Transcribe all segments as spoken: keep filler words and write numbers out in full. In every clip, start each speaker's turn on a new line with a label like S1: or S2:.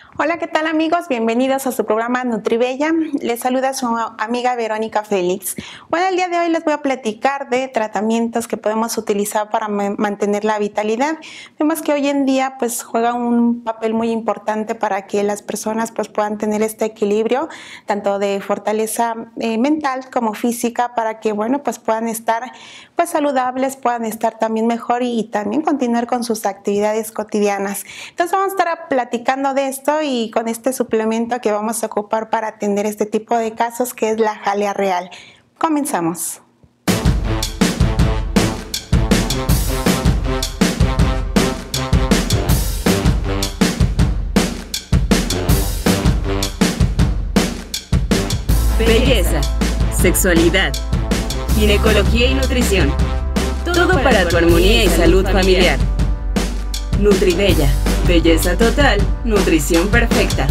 S1: Hola, ¿qué tal amigos? Bienvenidos a su programa Nutribella. Les saluda su amiga Verónica Félix. Bueno, el día de hoy les voy a platicar de tratamientos que podemos utilizar para mantener la vitalidad. Vemos que hoy en día pues juega un papel muy importante para que las personas pues puedan tener este equilibrio, tanto de fortaleza eh, mental como física, para que bueno pues puedan estar pues saludables, puedan estar también mejor y, y también continuar con sus actividades cotidianas. Entonces vamos a estar platicando de esto y con este suplemento que vamos a ocupar para atender este tipo de casos, que es la jalea real. Comenzamos.
S2: Belleza, sexualidad, ginecología y nutrición. Todo para tu armonía y salud familiar. Nutribella. Belleza total, nutrición perfecta.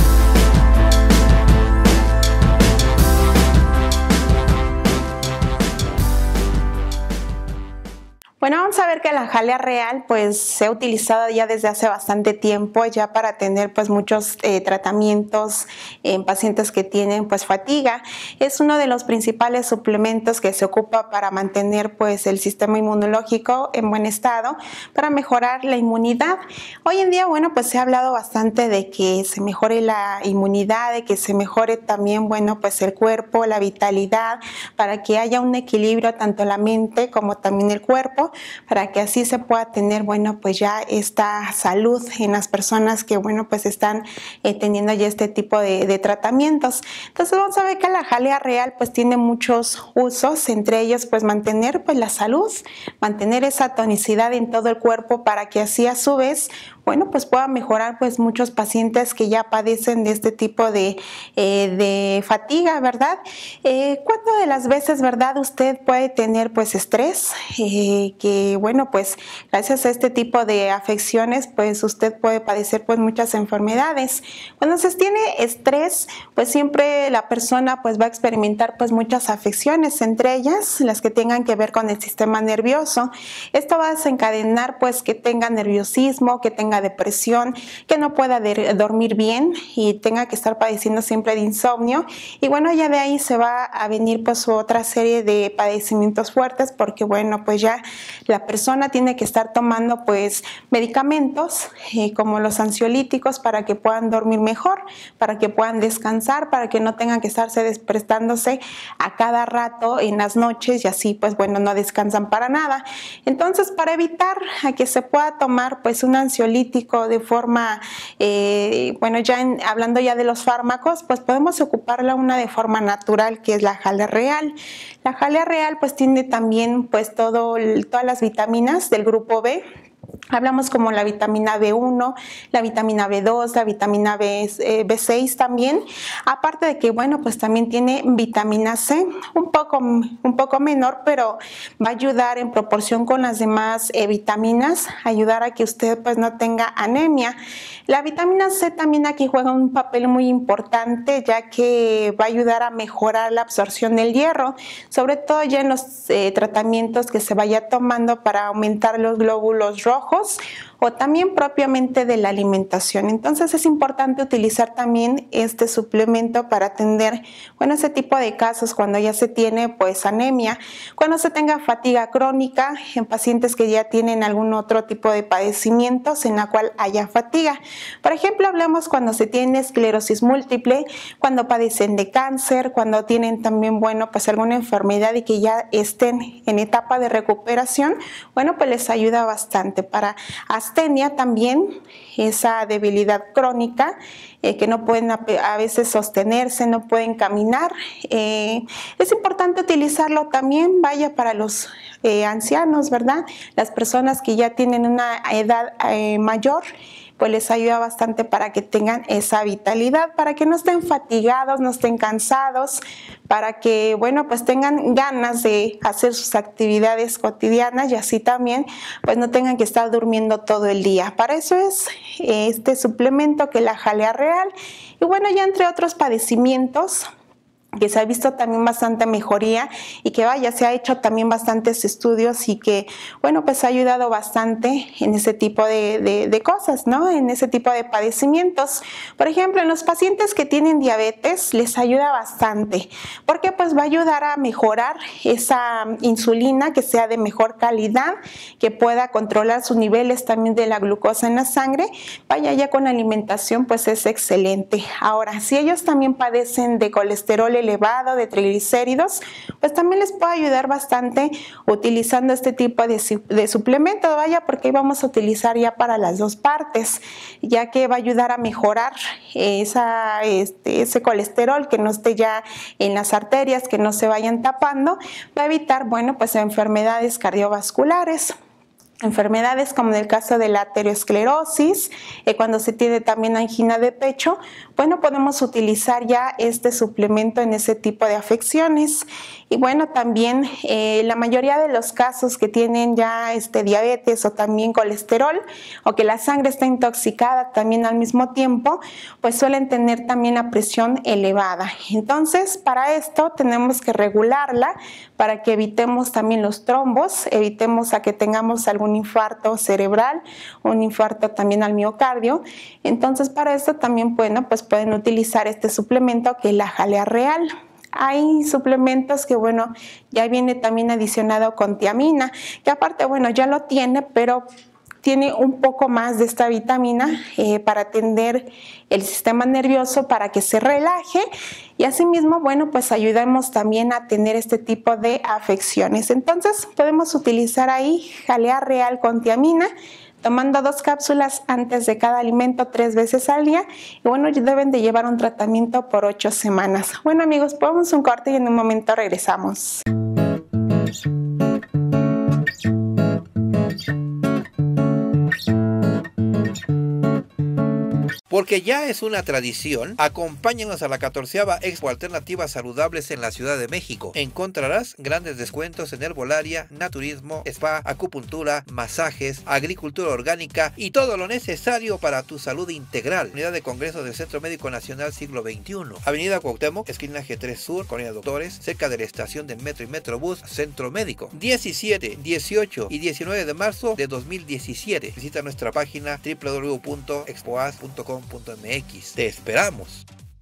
S1: Bueno, vamos a ver que la jalea real pues se ha utilizado ya desde hace bastante tiempo ya para tener pues muchos eh, tratamientos en pacientes que tienen pues fatiga. Es uno de los principales suplementos que se ocupa para mantener pues el sistema inmunológico en buen estado, para mejorar la inmunidad. Hoy en día, bueno, pues se ha hablado bastante de que se mejore la inmunidad, de que se mejore también, bueno, pues el cuerpo, la vitalidad, para que haya un equilibrio tanto la mente como también el cuerpo, para que así se pueda tener, bueno, pues ya esta salud en las personas que, bueno, pues están eh, teniendo ya este tipo de, de tratamientos. Entonces vamos a ver que la jalea real pues tiene muchos usos, entre ellos pues mantener pues la salud, mantener esa tonicidad en todo el cuerpo, para que así a su vez, bueno, pues pueda mejorar pues muchos pacientes que ya padecen de este tipo de, eh, de fatiga, ¿verdad? Eh, ¿Cuántas de las veces, verdad, usted puede tener pues estrés? Eh, que bueno, pues gracias a este tipo de afecciones pues usted puede padecer pues muchas enfermedades. Cuando se tiene estrés pues siempre la persona pues va a experimentar pues muchas afecciones, entre ellas las que tengan que ver con el sistema nervioso. Esto va a desencadenar pues que tenga nerviosismo, que tenga depresión, que no pueda de, dormir bien y tenga que estar padeciendo siempre de insomnio, y bueno, ya de ahí se va a venir pues otra serie de padecimientos fuertes, porque bueno, pues ya la persona tiene que estar tomando pues medicamentos eh, como los ansiolíticos, para que puedan dormir mejor, para que puedan descansar, para que no tengan que estarse despertándose a cada rato en las noches, y así pues bueno, no descansan para nada. Entonces, para evitar a que se pueda tomar pues un ansiolítico de forma, eh, bueno, ya en, hablando ya de los fármacos, pues podemos ocuparla una de forma natural, que es la jalea real. La jalea real pues tiene también pues todo, todas las vitaminas del grupo B. Hablamos como la vitamina B uno, la vitamina B dos, la vitamina B, eh, B seis también. Aparte de que, bueno, pues también tiene vitamina C, un poco, un poco menor, pero va a ayudar en proporción con las demás eh, vitaminas, ayudar a que usted pues no tenga anemia. La vitamina C también aquí juega un papel muy importante, ya que va a ayudar a mejorar la absorción del hierro, sobre todo ya en los eh, tratamientos que se vaya tomando para aumentar los glóbulos rojos, o también propiamente de la alimentación. Entonces es importante utilizar también este suplemento para atender, bueno, ese tipo de casos cuando ya se tiene pues anemia, cuando se tenga fatiga crónica en pacientes que ya tienen algún otro tipo de padecimientos en la cual haya fatiga. Por ejemplo, hablamos cuando se tiene esclerosis múltiple, cuando padecen de cáncer, cuando tienen también, bueno, pues alguna enfermedad y que ya estén en etapa de recuperación, bueno, pues les ayuda bastante. Para astenia también, esa debilidad crónica, eh, que no pueden a, a veces sostenerse, no pueden caminar, eh, es importante utilizarlo también, vaya, para los eh, ancianos, ¿verdad? Las personas que ya tienen una edad eh, mayor, pues les ayuda bastante para que tengan esa vitalidad, para que no estén fatigados, no estén cansados, para que, bueno, pues tengan ganas de hacer sus actividades cotidianas, y así también pues no tengan que estar durmiendo todo el día. Para eso es este suplemento, que es la jalea real. Y bueno, ya entre otros padecimientos que se ha visto también bastante mejoría y que vaya, se ha hecho también bastantes estudios y que, bueno, pues ha ayudado bastante en ese tipo de, de, de cosas, ¿no? En ese tipo de padecimientos. Por ejemplo, en los pacientes que tienen diabetes les ayuda bastante, porque pues va a ayudar a mejorar esa insulina, que sea de mejor calidad, que pueda controlar sus niveles también de la glucosa en la sangre. Vaya, ya con la alimentación pues es excelente. Ahora, si ellos también padecen de colesterol elevado, de triglicéridos, pues también les puede ayudar bastante utilizando este tipo de, de suplemento, vaya, porque vamos a utilizar ya para las dos partes, ya que va a ayudar a mejorar esa, este, ese colesterol, que no esté ya en las arterias, que no se vayan tapando, va a evitar, bueno, pues enfermedades cardiovasculares. Enfermedades como en el caso de la arteriosclerosis, eh, cuando se tiene también angina de pecho, bueno, podemos utilizar ya este suplemento en ese tipo de afecciones. Y bueno, también eh, la mayoría de los casos que tienen ya este, diabetes o también colesterol, o que la sangre está intoxicada también al mismo tiempo, pues suelen tener también la presión elevada. Entonces, para esto tenemos que regularla para que evitemos también los trombos, evitemos a que tengamos algún infarto cerebral, un infarto también al miocardio. Entonces, para esto también, bueno, pues pueden utilizar este suplemento que es la jalea real. Hay suplementos que, bueno, ya viene también adicionado con tiamina, que aparte, bueno, ya lo tiene, pero tiene un poco más de esta vitamina eh, para atender el sistema nervioso, para que se relaje y asimismo, bueno, pues ayudamos también a tener este tipo de afecciones. Entonces podemos utilizar ahí jalea real con tiamina, tomando dos cápsulas antes de cada alimento tres veces al día y bueno, deben de llevar un tratamiento por ocho semanas. Bueno amigos, ponemos un corte y en un momento regresamos.
S3: Porque ya es una tradición, acompáñanos a la catorceava Expo Alternativas Saludables en la Ciudad de México. Encontrarás grandes descuentos en herbolaria, naturismo, spa, acupuntura, masajes, agricultura orgánica y todo lo necesario para tu salud integral. Unidad de Congreso del Centro Médico Nacional Siglo veintiuno. Avenida Cuauhtémoc, esquina G tres Sur, Colonia Doctores, cerca de la estación del Metro y Metrobús, Centro Médico. diecisiete, dieciocho y diecinueve de marzo de dos mil diecisiete. Visita nuestra página w w w punto expoas punto com punto m x. Te esperamos.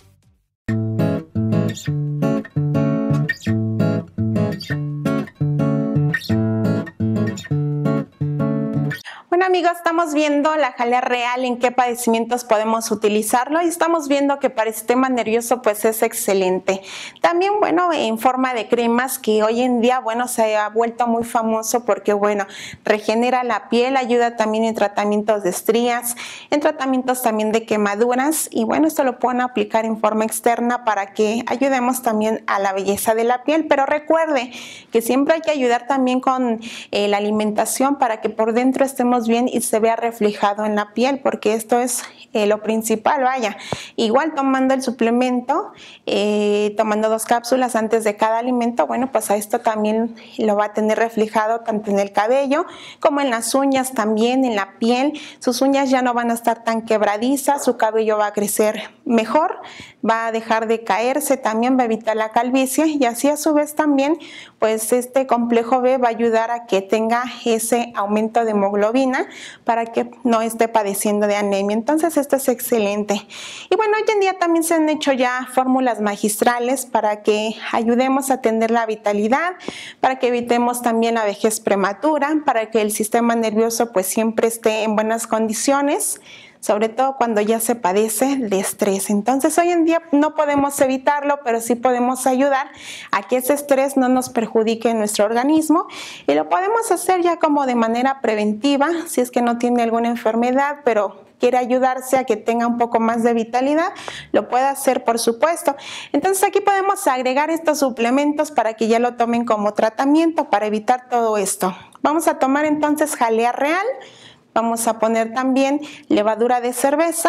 S1: Bueno amigos, estamos viendo la jalea real, en qué padecimientos podemos utilizarlo y estamos viendo que para el sistema nervioso pues es excelente. También bueno, en forma de cremas, que hoy en día bueno se ha vuelto muy famoso porque bueno, regenera la piel, ayuda también en tratamientos de estrías, en tratamientos también de quemaduras y bueno, esto lo pueden aplicar en forma externa para que ayudemos también a la belleza de la piel, pero recuerde que siempre hay que ayudar también con eh, la alimentación para que por dentro estemos bien y se vea reflejado en la piel, porque esto es eh, lo principal, vaya. Igual tomando el suplemento, eh, tomando dos cápsulas antes de cada alimento, bueno, pues a esto también lo va a tener reflejado tanto en el cabello como en las uñas también, en la piel. Sus uñas ya no van a estar tan quebradizas, su cabello va a crecer mejor, va a dejar de caerse, también va a evitar la calvicie y así a su vez también, pues este complejo B va a ayudar a que tenga ese aumento de hemoglobina para que no esté padeciendo de anemia. Entonces esto es excelente. Y bueno, hoy en día también se han hecho ya fórmulas magistrales para que ayudemos a tener la vitalidad, para que evitemos también la vejez prematura, para que el sistema nervioso pues siempre esté en buenas condiciones, sobre todo cuando ya se padece de estrés. Entonces hoy en día no podemos evitarlo, pero sí podemos ayudar a que ese estrés no nos perjudique en nuestro organismo y lo podemos hacer ya como de manera preventiva, si es que no tiene alguna enfermedad, pero quiere ayudarse a que tenga un poco más de vitalidad, lo puede hacer por supuesto. Entonces aquí podemos agregar estos suplementos para que ya lo tomen como tratamiento para evitar todo esto. Vamos a tomar entonces jalea real. Vamos a poner también levadura de cerveza,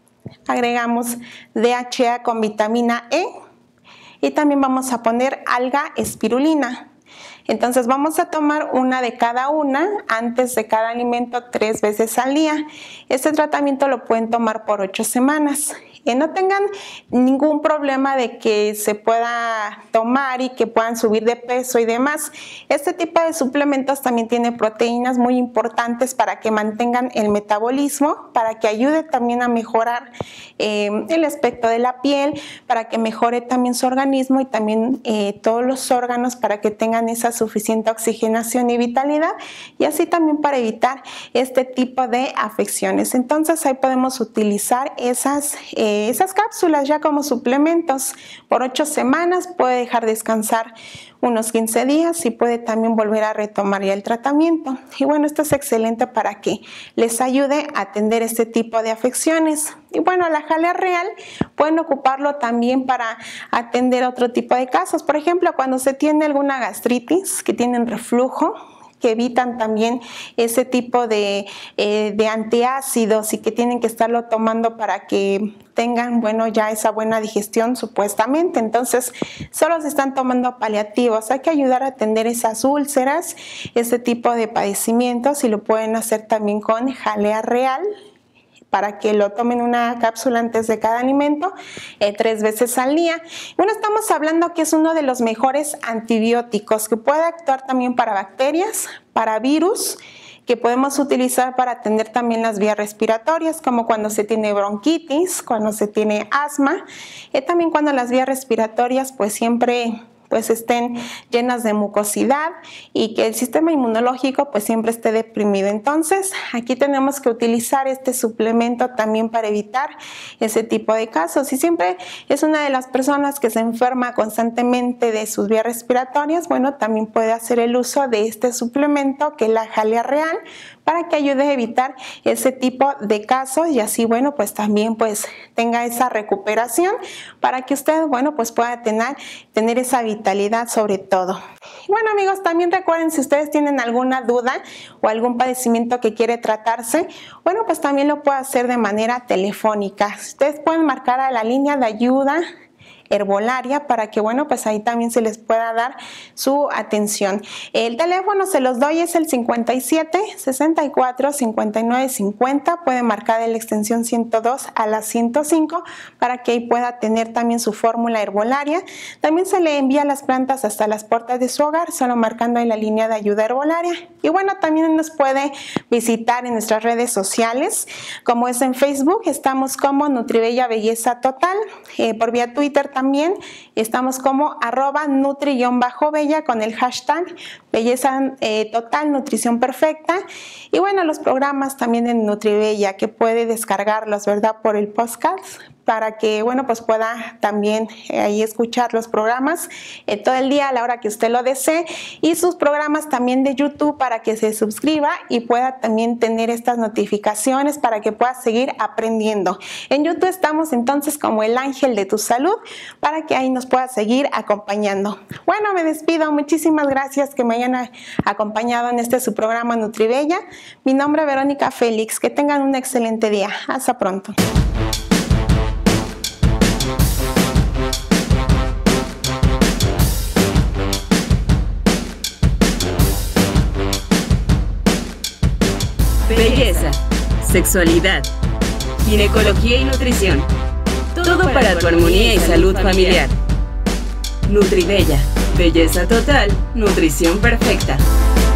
S1: agregamos D H A con vitamina E y también vamos a poner alga espirulina. Entonces vamos a tomar una de cada una antes de cada alimento tres veces al día. Este tratamiento lo pueden tomar por ocho semanas. que no tengan ningún problema de que se pueda tomar y que puedan subir de peso y demás. Este tipo de suplementos también tiene proteínas muy importantes para que mantengan el metabolismo, para que ayude también a mejorar eh, el aspecto de la piel, para que mejore también su organismo y también eh, todos los órganos para que tengan esa suficiente oxigenación y vitalidad, y así también para evitar este tipo de afecciones. Entonces ahí podemos utilizar esas, eh, esas cápsulas ya como suplementos por ocho semanas, puede dejar descansar unos quince días y puede también volver a retomar ya el tratamiento. Y bueno, esto es excelente para que les ayude a atender este tipo de afecciones. Y bueno, la jalea real pueden ocuparlo también para atender otro tipo de casos. Por ejemplo, cuando se tiene alguna gastritis, que tienen reflujo, que evitan también ese tipo de, eh, de antiácidos y que tienen que estarlo tomando para que tengan, bueno, ya esa buena digestión supuestamente. Entonces, solo se están tomando paliativos. Hay que ayudar a atender esas úlceras, ese tipo de padecimientos, y lo pueden hacer también con jalea real, para que lo tomen una cápsula antes de cada alimento, eh, tres veces al día. Bueno, estamos hablando que es uno de los mejores antibióticos, que puede actuar también para bacterias, para virus, que podemos utilizar para atender también las vías respiratorias, como cuando se tiene bronquitis, cuando se tiene asma, eh, también cuando las vías respiratorias pues siempre pues estén llenas de mucosidad y que el sistema inmunológico pues siempre esté deprimido. Entonces aquí tenemos que utilizar este suplemento también para evitar ese tipo de casos. Y siempre es una de las personas que se enferma constantemente de sus vías respiratorias, bueno, también puede hacer el uso de este suplemento que es la jalea real, para que ayude a evitar ese tipo de casos y así, bueno, pues también pues tenga esa recuperación para que usted, bueno, pues pueda tener, tener esa vitalidad sobre todo. Y bueno, amigos, también recuerden, si ustedes tienen alguna duda o algún padecimiento que quiere tratarse, bueno, pues también lo puede hacer de manera telefónica. Ustedes pueden marcar a la línea de ayuda herbolaria para que, bueno, pues ahí también se les pueda dar su atención. El teléfono se los doy, es el cincuenta y siete, sesenta y cuatro, cincuenta y nueve, cincuenta. Pueden marcar de la extensión ciento dos a la ciento cinco para que ahí pueda tener también su fórmula herbolaria. También se le envía las plantas hasta las puertas de su hogar, solo marcando en la línea de ayuda herbolaria. Y bueno, también nos puede visitar en nuestras redes sociales, como es en Facebook, estamos como Nutribella Belleza Total, eh, por vía Twitter también estamos como arroba nutri-bella con el hashtag Belleza eh, Total, Nutrición Perfecta. Y bueno, los programas también en Nutribella, que puede descargarlos, ¿verdad?, por el podcast, para que, bueno, pues pueda también eh, ahí escuchar los programas eh, todo el día a la hora que usted lo desee, y sus programas también de YouTube para que se suscriba y pueda también tener estas notificaciones para que pueda seguir aprendiendo. En YouTube estamos entonces como El Ángel de tu Salud, para que ahí nos pueda seguir acompañando. Bueno, me despido, muchísimas gracias que me hayan acompañado en este su programa Nutribella. Mi nombre es Verónica Félix, que tengan un excelente día. Hasta pronto.
S2: Belleza, sexualidad, ginecología y nutrición. Todo para tu armonía y salud familiar. Nutribella, belleza total, nutrición perfecta.